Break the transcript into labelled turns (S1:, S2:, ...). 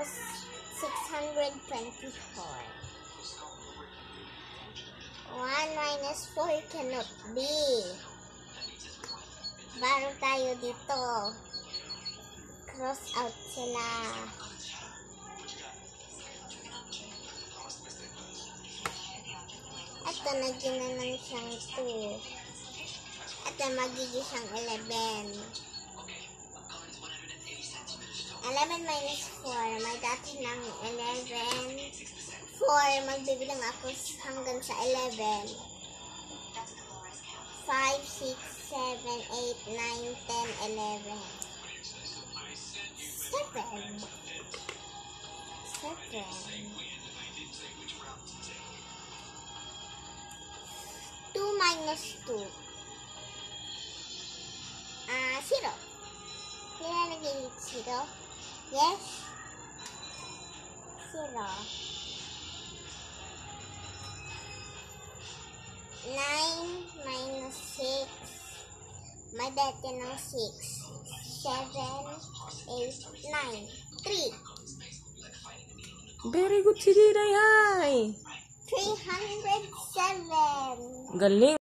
S1: equals 624. 1 minus 4 cannot be. Baro tayo dito. Cross out sila. Ito, naging siyang 2. Ito, magiging siyang 11. 11 minus 4. May dati ng 11. 4. Magbibilang ako hanggang sa 11. 5, 6, 7, 8, 9, 10, 11. 7. 2 minus 2. 0. Nilalagay yung 0. Yes. 0. 9 minus 6. May dati ng 6. 7, 8, 9. 3.
S2: Very good, sige, Dayay.
S1: 307.
S2: Galing.